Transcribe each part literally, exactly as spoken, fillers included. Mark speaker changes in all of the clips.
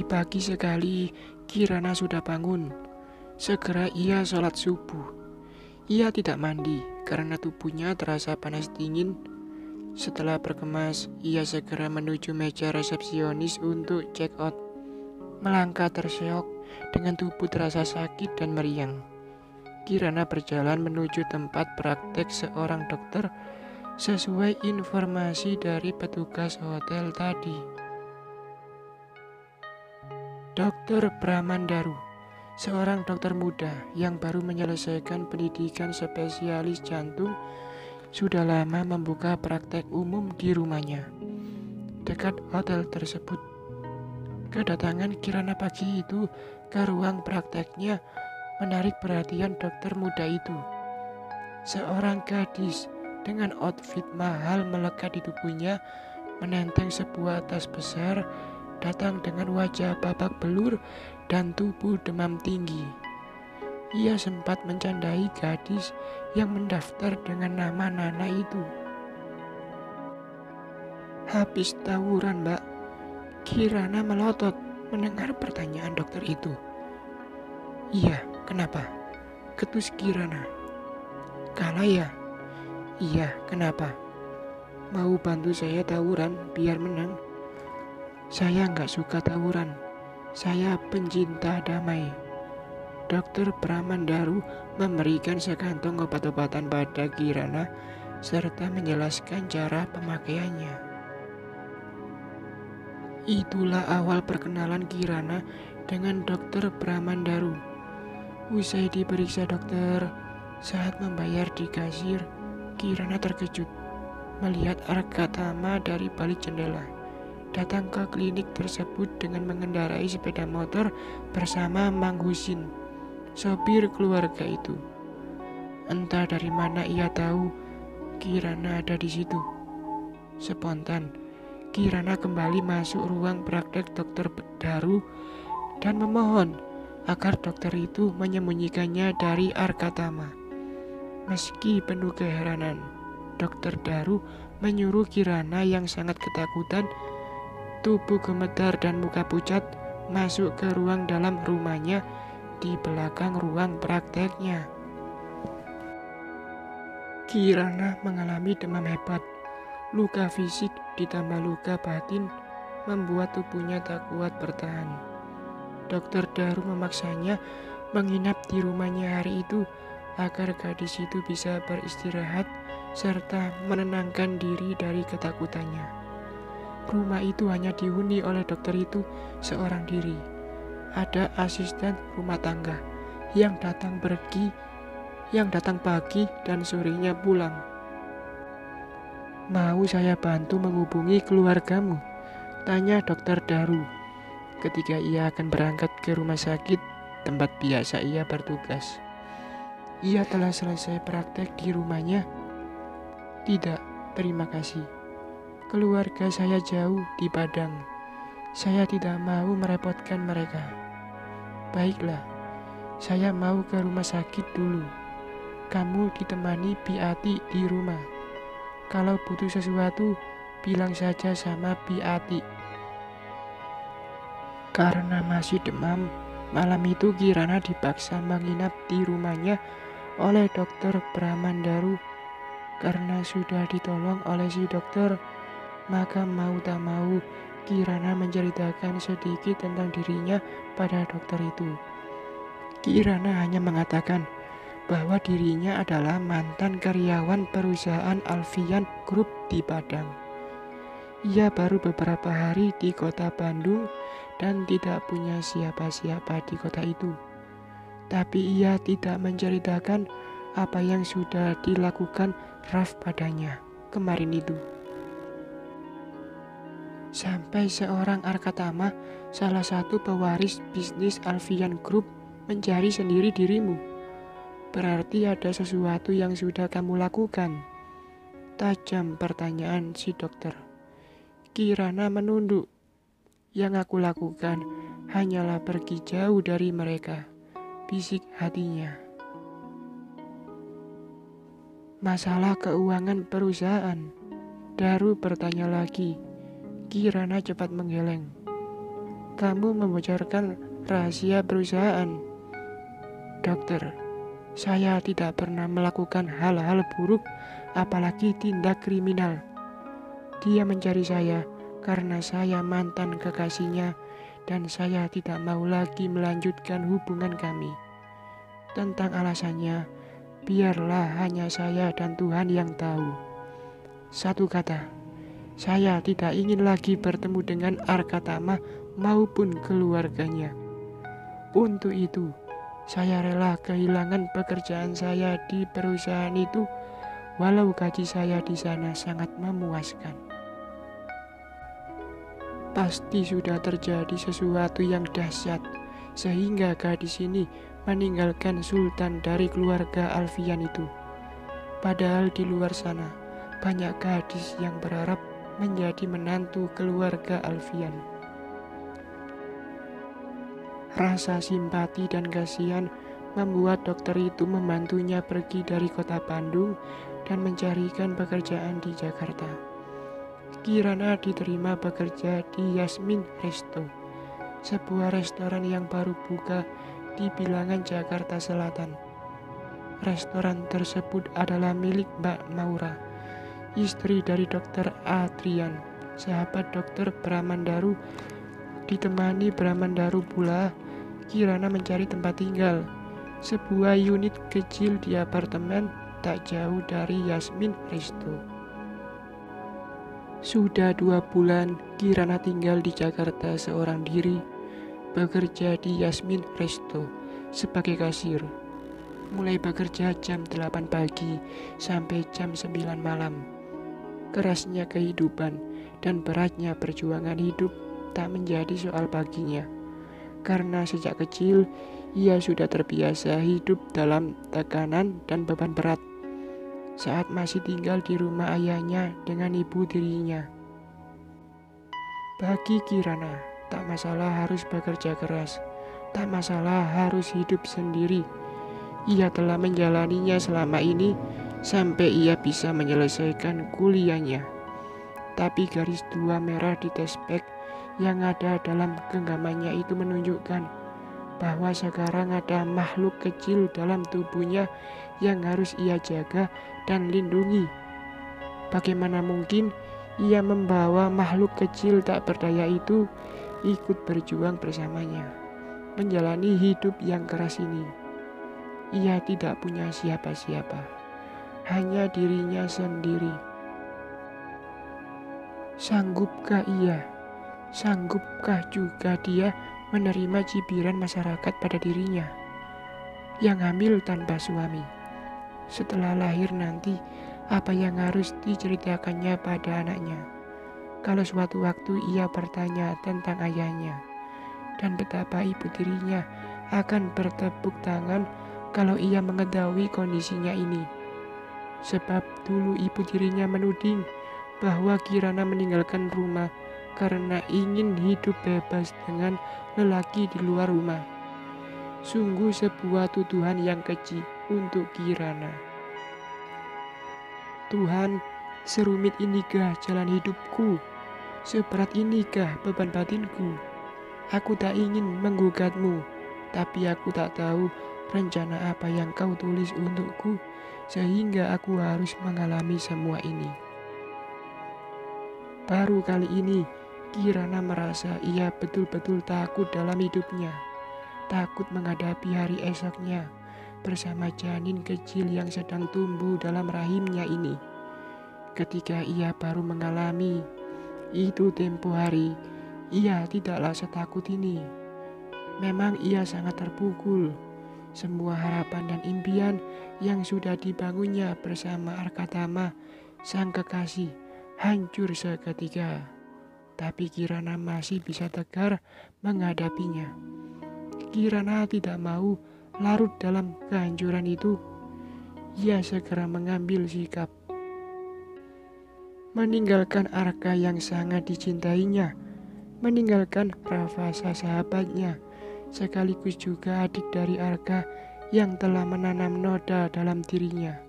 Speaker 1: pagi sekali, Kirana sudah bangun. Segera ia sholat subuh. Ia tidak mandi karena tubuhnya terasa panas dingin. Setelah berkemas, ia segera menuju meja resepsionis untuk check out. Melangkah terseok dengan tubuh terasa sakit dan meriang. Kirana berjalan menuju tempat praktek seorang dokter sesuai informasi dari petugas hotel tadi. Dokter Bramandaru, seorang dokter muda yang baru menyelesaikan pendidikan spesialis jantung, sudah lama membuka praktek umum di rumahnya dekat hotel tersebut. Kedatangan Kirana pagi itu ke ruang prakteknya menarik perhatian dokter muda itu. Seorang gadis dengan outfit mahal melekat di tubuhnya menenteng sebuah tas besar, datang dengan wajah babak belur dan tubuh demam tinggi. Ia sempat mencandai gadis yang mendaftar dengan nama Nana itu. "Habis tawuran, Mbak?" Kirana melotot mendengar pertanyaan dokter itu. "Iya, kenapa?" ketus Kirana. "Kalah ya?" "Iya, kenapa? Mau bantu saya tawuran biar menang?" "Saya nggak suka tawuran. Saya pencinta damai." Dokter Bramandaru memberikan sekantong obat-obatan pada Kirana serta menjelaskan cara pemakaiannya. Itulah awal perkenalan Kirana dengan dokter Bramandaru. Usai diperiksa dokter, saat membayar di kasir, Kirana terkejut melihat Argatama dari balik jendela datang ke klinik tersebut dengan mengendarai sepeda motor bersama Mang Husin, sopir keluarga itu. Entah dari mana ia tahu Kirana ada di situ. Spontan, Kirana kembali masuk ruang praktek dokter Daru dan memohon agar dokter itu menyembunyikannya dari Argatama. Meski penuh keheranan, dokter Daru menyuruh Kirana yang sangat ketakutan, tubuh gemetar dan muka pucat, masuk ke ruang dalam rumahnya di belakang ruang prakteknya. Kirana mengalami demam hebat. Luka fisik ditambah luka batin membuat tubuhnya tak kuat bertahan. Dokter Daru memaksanya menginap di rumahnya hari itu agar gadis itu bisa beristirahat serta menenangkan diri dari ketakutannya. Rumah itu hanya dihuni oleh dokter itu seorang diri. Ada asisten rumah tangga yang datang pergi, yang datang pagi dan sorenya pulang. "Mau saya bantu menghubungi keluargamu?" tanya dokter Daru ketika ia akan berangkat ke rumah sakit tempat biasa ia bertugas. Ia telah selesai praktek di rumahnya. "Tidak, terima kasih. Keluarga saya jauh di Padang. Saya tidak mau merepotkan mereka." "Baiklah, saya mau ke rumah sakit dulu. Kamu ditemani Biati di rumah. Kalau butuh sesuatu, bilang saja sama Biati." Karena masih demam, malam itu Kirana dipaksa menginap di rumahnya oleh dokter Bramandaru. Karena sudah ditolong oleh si dokter, maka mau tak mau Kirana menceritakan sedikit tentang dirinya pada dokter itu. Kirana hanya mengatakan bahwa dirinya adalah mantan karyawan perusahaan Alfian Group di Padang. Ia baru beberapa hari di kota Bandung dan tidak punya siapa-siapa di kota itu. Tapi ia tidak menceritakan apa yang sudah dilakukan Raf padanya kemarin itu. Sampai seorang Argatama, salah satu pewaris bisnis Alfian Group, mencari sendiri dirimu. Berarti ada sesuatu yang sudah kamu lakukan. Tajam pertanyaan si dokter. Kirana menunduk. "Yang aku lakukan hanyalah pergi jauh dari mereka," bisik hatinya. "Masalah keuangan perusahaan?" Daru bertanya lagi. Kirana cepat menggeleng. kamu membocorkan rahasia perusahaan. Dokter, saya tidak pernah melakukan hal-hal buruk, apalagi tindak kriminal. Dia mencari saya karena saya mantan kekasihnya dan saya tidak mau lagi melanjutkan hubungan kami. Tentang alasannya, biarlah hanya saya dan Tuhan yang tahu. Satu kata, saya tidak ingin lagi bertemu dengan Arkatama maupun keluarganya. Untuk itu, saya rela kehilangan pekerjaan saya di perusahaan itu, walau gaji saya di sana sangat memuaskan. Pasti sudah terjadi sesuatu yang dahsyat, sehingga gadis ini meninggalkan Sultan dari keluarga Alfian itu. Padahal di luar sana, banyak gadis yang berharap menjadi menantu keluarga Alfian. Rasa simpati dan kasihan membuat dokter itu membantunya pergi dari kota Bandung dan mencarikan pekerjaan di Jakarta. Kirana diterima bekerja di Yasmin Resto, sebuah restoran yang baru buka di bilangan Jakarta Selatan. Restoran tersebut adalah milik Mbak Maura, istri dari dokter Adrian, sahabat dokter Bramandaru. Ditemani Bramandaru pula, Kirana mencari tempat tinggal, sebuah unit kecil di apartemen tak jauh dari Yasmin Resto. Sudah dua bulan Kirana tinggal di Jakarta seorang diri, bekerja di Yasmin Resto sebagai kasir. Mulai bekerja jam delapan pagi sampai jam sembilan malam. Kerasnya kehidupan dan beratnya perjuangan hidup tak menjadi soal baginya. Karena sejak kecil, ia sudah terbiasa hidup dalam tekanan dan beban berat. Saat masih tinggal di rumah ayahnya dengan ibu tirinya. Bagi Kirana, tak masalah harus bekerja keras, tak masalah harus hidup sendiri. Ia telah menjalaninya selama ini sampai ia bisa menyelesaikan kuliahnya. Tapi garis dua merah di tespek yang ada dalam genggamannya itu menunjukkan bahwa sekarang ada makhluk kecil dalam tubuhnya yang harus ia jaga dan lindungi. Bagaimana mungkin ia membawa makhluk kecil tak berdaya itu ikut berjuang bersamanya, menjalani hidup yang keras ini. Ia tidak punya siapa-siapa, hanya dirinya sendiri. Sanggupkah ia? Sanggupkah juga dia menerima cibiran masyarakat pada dirinya yang hamil tanpa suami? Setelah lahir nanti, apa yang harus diceritakannya pada anaknya? Kalau suatu waktu ia bertanya tentang ayahnya, dan betapa ibu tirinya akan bertepuk tangan kalau ia mengetahui kondisinya ini. Sebab dulu ibu tirinya menuding bahwa Kirana meninggalkan rumah karena ingin hidup bebas dengan lelaki di luar rumah. Sungguh sebuah tuduhan yang keji untuk Kirana. Tuhan, serumit inikah jalan hidupku? Seberat inikah beban batinku? Aku tak ingin menggugatmu, tapi aku tak tahu rencana apa yang kau tulis untukku, sehingga aku harus mengalami semua ini. Baru kali ini, Kirana merasa ia betul-betul takut dalam hidupnya. Takut menghadapi hari esoknya bersama janin kecil yang sedang tumbuh dalam rahimnya ini. Ketika ia baru mengalami itu tempo hari, ia tidaklah setakut ini. Memang ia sangat terpukul. Semua harapan dan impian yang sudah dibangunnya bersama Arkatama, sang kekasih, hancur seketika. Tapi Kirana masih bisa tegar menghadapinya. Kirana tidak mau larut dalam kehancuran itu. Ia segera mengambil sikap. Meninggalkan Arka yang sangat dicintainya. Meninggalkan Ravasa sahabatnya. Sekaligus juga adik dari Arka yang telah menanam noda dalam dirinya.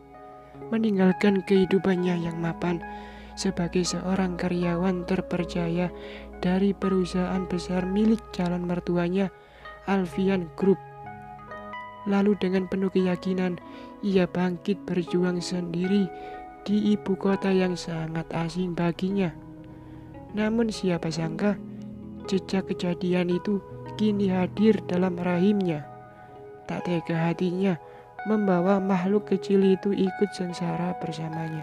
Speaker 1: Meninggalkan kehidupannya yang mapan sebagai seorang karyawan terpercaya dari perusahaan besar milik calon mertuanya, Alfian Group. Lalu dengan penuh keyakinan, ia bangkit berjuang sendiri di ibu kota yang sangat asing baginya. Namun siapa sangka, jejak kejadian itu kini hadir dalam rahimnya. Tak tega hatinya membawa makhluk kecil itu ikut sengsara bersamanya.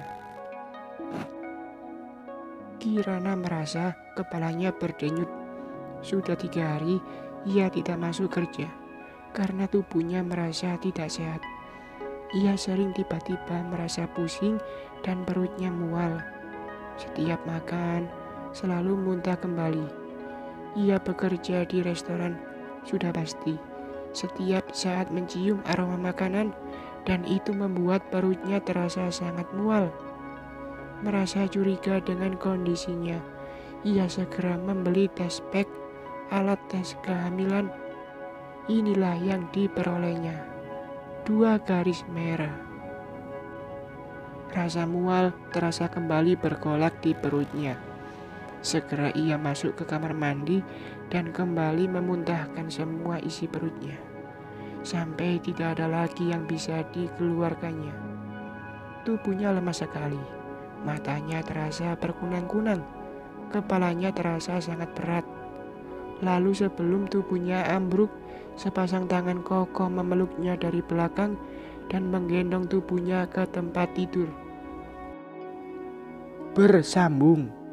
Speaker 1: Kirana merasa kepalanya berdenyut. Sudah tiga hari ia tidak masuk kerja karena tubuhnya merasa tidak sehat. Ia sering tiba-tiba merasa pusing dan perutnya mual. Setiap makan selalu muntah kembali. Ia bekerja di restoran, sudah pasti setiap saat mencium aroma makanan, dan itu membuat perutnya terasa sangat mual. Merasa curiga dengan kondisinya, ia segera membeli tes pack, alat tes kehamilan. Inilah yang diperolehnya, dua garis merah. Rasa mual terasa kembali bergolak di perutnya. Segera ia masuk ke kamar mandi dan kembali memuntahkan semua isi perutnya, sampai tidak ada lagi yang bisa dikeluarkannya. Tubuhnya lemas sekali, matanya terasa berkunang-kunang, kepalanya terasa sangat berat. Lalu sebelum tubuhnya ambruk, sepasang tangan kokoh memeluknya dari belakang dan menggendong tubuhnya ke tempat tidur. Bersambung.